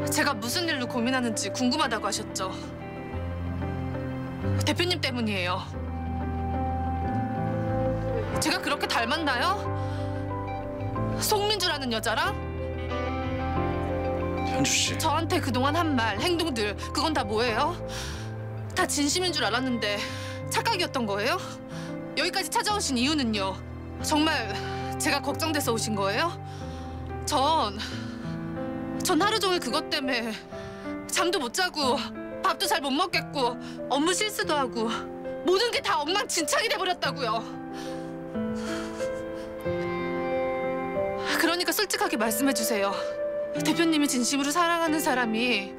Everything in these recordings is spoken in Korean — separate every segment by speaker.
Speaker 1: 제가 무슨 일로 고민하는지 궁금하다고 하셨죠? 대표님 때문이에요. 제가 그렇게 닮았나요? 송민주라는 여자랑?
Speaker 2: 현주 씨.
Speaker 1: 저한테 그동안 한 말, 행동들 그건 다 뭐예요? 다 진심인 줄 알았는데 착각이었던 거예요? 여기까지 찾아오신 이유는요? 정말 제가 걱정돼서 오신 거예요? 전 하루 종일 그것 때문에 잠도 못 자고 밥도 잘 못 먹겠고 업무 실수도 하고 모든 게 다 엉망진창이 돼버렸다고요. 그러니까 솔직하게 말씀해 주세요. 대표님이 진심으로 사랑하는 사람이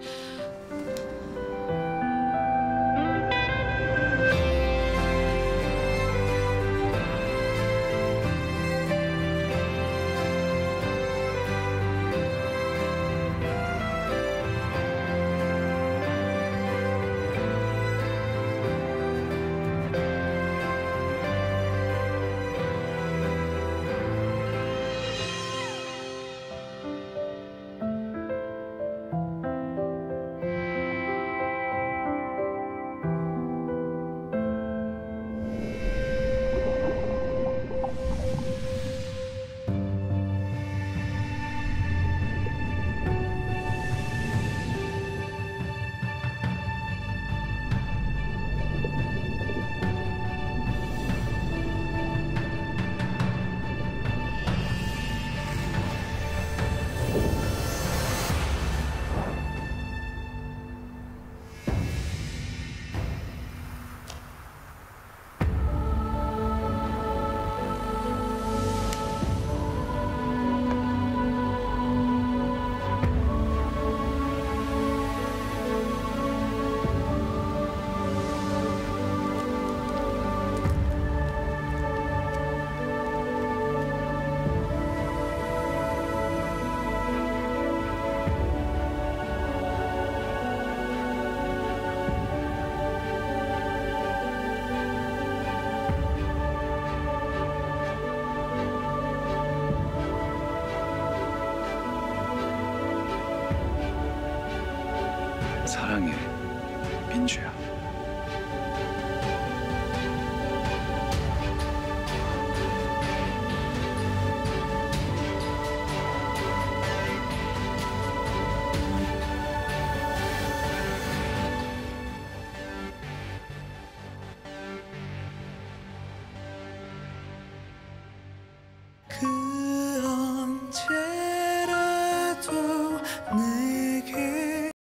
Speaker 2: 사랑해.